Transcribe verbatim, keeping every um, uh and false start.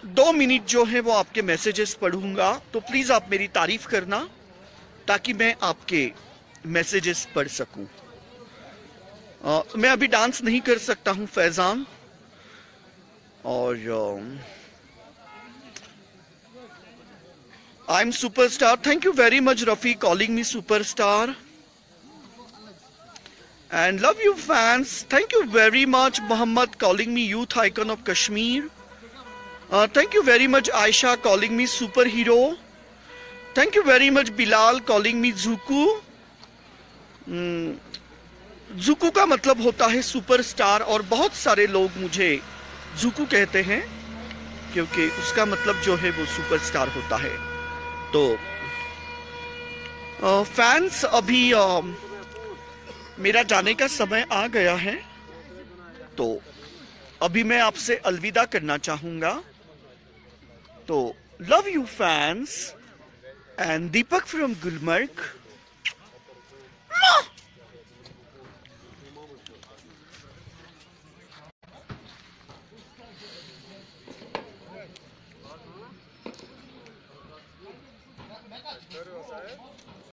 दो मिनट जो है वो आपके मैसेजेस पढ़ूंगा, तो प्लीज आप मेरी तारीफ करना ताकि मैं आपके मैसेजेस पढ़ सकूं। आ, मैं अभी डांस नहीं कर सकता हूं फैजान, और I am superstar. Thank you very much Rafi calling me superstar, and love you fans. Thank you very much Muhammad calling me youth icon of Kashmir. uh, thank you very much Aisha calling me superhero. Thank you very much Bilal calling me Zuku. hmm, Zuku का मतलब होता है superstar, और बहुत सारे लोग मुझे जुकू कहते हैं क्योंकि उसका मतलब जो है वो सुपरस्टार होता है। तो फैंस uh, अभी uh, मेरा जाने का समय आ गया है, तो अभी मैं आपसे अलविदा करना चाहूंगा। तो love you fans, and Deepak from Gulmarg.